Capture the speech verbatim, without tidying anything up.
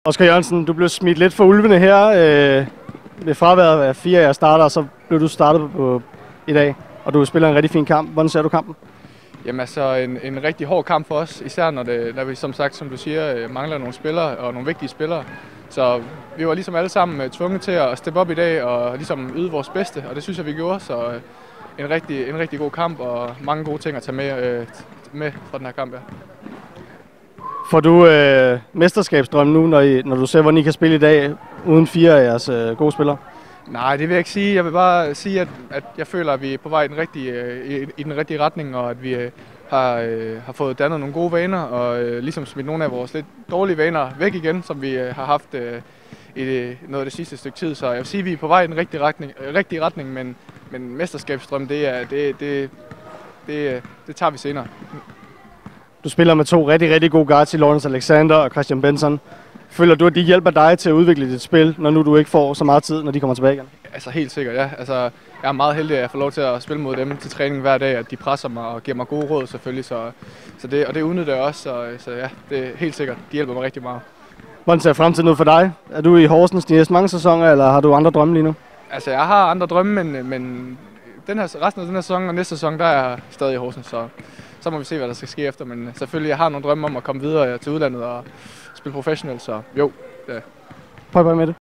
Oscar Jørgensen, du blev smidt lidt for ulvene her øh, ved fraværet af fire af jeres starter, og så blev du startet på i dag, og du spiller en rigtig fin kamp. Hvordan ser du kampen? Jamen altså en, en rigtig hård kamp for os, især når, det, når vi som sagt, som du siger, mangler nogle spillere og nogle vigtige spillere. Så vi var ligesom alle sammen tvunget til at steppe op i dag og ligesom yde vores bedste, og det synes jeg, vi gjorde. Så en rigtig, en rigtig god kamp og mange gode ting at tage med, øh, med fra den her kamp. Ja. Får du øh, mesterskabsdrøm nu, når, I, når du ser, hvordan I kan spille i dag, uden fire af jeres øh, gode spillere? Nej, det vil jeg ikke sige. Jeg vil bare sige, at, at jeg føler, at vi er på vej i den rigtige, øh, i, i den rigtige retning, og at vi øh, har, øh, har fået dannet nogle gode vaner, og øh, ligesom smidt nogle af vores lidt dårlige vaner væk igen, som vi øh, har haft øh, i noget af det sidste stykke tid. Så jeg vil sige, at vi er på vej i den rigtige retning, øh, rigtige retning men, men mesterskabsdrøm, det, er, det, det, det, det tager vi senere. Du spiller med to rigtig, rigtig gode guards i Lawrence Alexander og Christian Benson. Føler du, at de hjælper dig til at udvikle dit spil, når nu du ikke får så meget tid, når de kommer tilbage igen? Altså helt sikkert, ja. Altså, jeg er meget heldig, at jeg får lov til at spille mod dem til træning hver dag, at de presser mig og giver mig gode råd selvfølgelig. Så, så det, og det udnytter jeg også, så, så ja, det er helt sikkert. De hjælper mig rigtig meget. Hvordan ser fremtiden ud for dig? Er du i Horsens de næste mange sæsoner, eller har du andre drømme lige nu? Altså jeg har andre drømme, men, men den her, resten af den her sæson og næste sæson, der er jeg stadig i Horsens, så så må vi se, hvad der skal ske efter. Men selvfølgelig, jeg har nogle drømme om at komme videre til udlandet og spille professionelt, så jo. Ja. Prøv med det.